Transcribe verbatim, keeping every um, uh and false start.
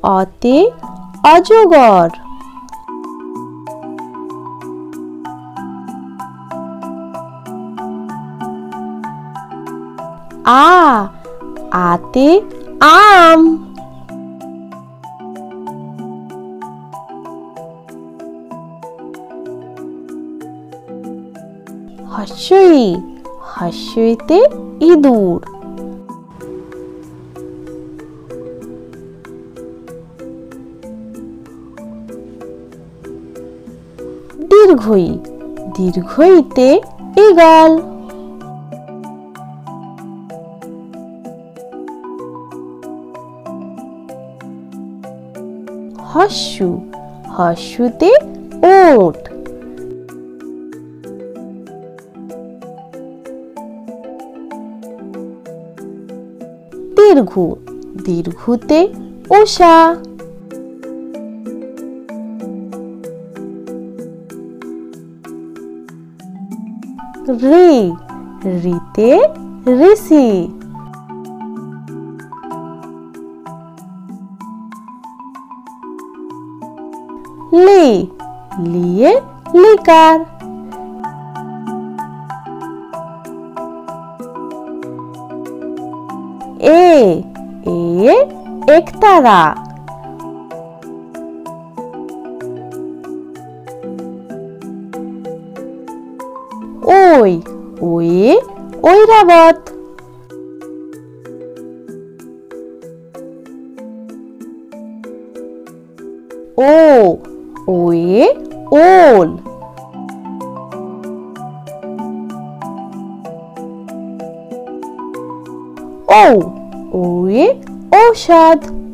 অতে অজগর। আ আতে আম। হস্যই হস্যইতে ইঁদুর। দীর্ঘই দীর্ঘইতে ঈগল। হস্যু হস্যুতে ওট। দীর্ঘ দীর্ঘতে উষা। ঋ ঋতে ঋষি। লি লিয়ে লিকার। এ এ একতারা। ওই ওয়ে ঐরাবত। ও ওয়ে ওল। ও ওয়ে ঔষধ।